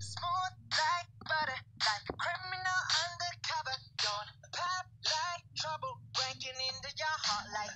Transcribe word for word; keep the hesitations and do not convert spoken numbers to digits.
Smooth like butter, like a criminal undercover. Don't pop like trouble, breaking into your heart like